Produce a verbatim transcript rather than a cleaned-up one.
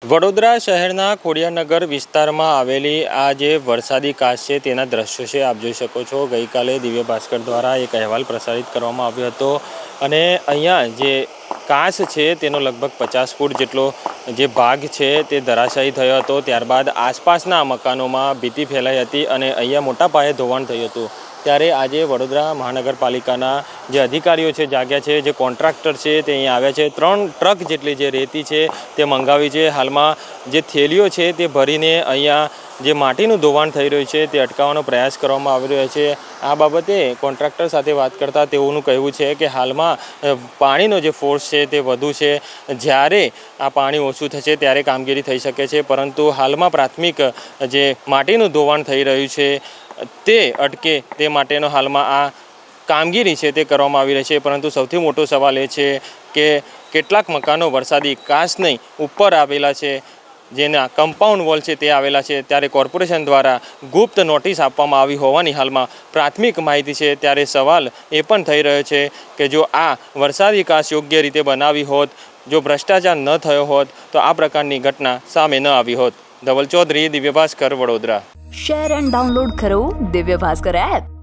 વડોદરા શહેરના ખોડિયારનગર વિસ્તારમાં આવેલી આ જે વરસાદી કાચ છે તેના દ્રશ્યો છે આપ જોઈ શકો છો। ગઈકાલે દિવ્ય ભાસ્કર દ્વારા એક અહેવાલ પ્રસારિત કરવામાં આવ્યો હતો અને અહીંયા જે કાચ છે તેનો લગભગ પચાસ ફૂટ જેટલો જે ભાગ છે તે ધરાશાયી થયો હતો। ત્યારબાદ આસપાસના મકાનોમાં ભીતિ ફેલાઈ હતી અને અહીંયા મોટા પાયે ધોવાણ થયું હતું। ત્યારે આજે વડોદરા મહાનગરપાલિકાના જે અધિકારીઓ છે જાગ્યા છે, જે કોન્ટ્રાક્ટર છે તે અહીં આવ્યા છે। ત્રણ ટ્રક જેટલી જે રેતી છે તે મંગાવી છે। હાલમાં જે થેલીઓ છે તે ભરીને અહીંયા જે માટીનું ધોવાણ થઈ રહ્યું છે તે અટકાવવાનો પ્રયાસ કરવામાં આવી રહ્યો છે। આ બાબતે કોન્ટ્રાક્ટર સાથે વાત કરતાં તેઓનું કહેવું છે કે હાલમાં પાણીનો જે ફોર્સ છે તે વધુ છે। જ્યારે આ પાણી ઓછું થશે ત્યારે કામગીરી થઈ શકે છે, પરંતુ હાલમાં પ્રાથમિક જે માટીનું ધોવાણ થઈ રહ્યું છે તે અટકે તે માટેનો હાલમાં આ કામગીરી છે તે કરવામાં આવી રહી છે। પરંતુ સૌથી મોટો સવાલ એ છે કે કેટલાક મકાનો વરસાદી કાચ નહીં ઉપર આવેલા છે, જેના કમ્પાઉન્ડ વોલ છે તે આવેલા છે, ત્યારે કોર્પોરેશન દ્વારા ગુપ્ત નોટિસ આપવામાં આવી હોવાની હાલમાં પ્રાથમિક માહિતી છે। ત્યારે સવાલ એ પણ થઈ રહ્યો છે કે જો આ વરસાદી કાચ યોગ્ય રીતે બનાવી હોત, જો ભ્રષ્ટાચાર ન થયો હોત તો આ પ્રકારની ઘટના સામે ન આવી હોત। Dhaval Chaudhary, Divya Bhaskar, Vadodara. Share and download करो दिव्य भास्कर ऐप।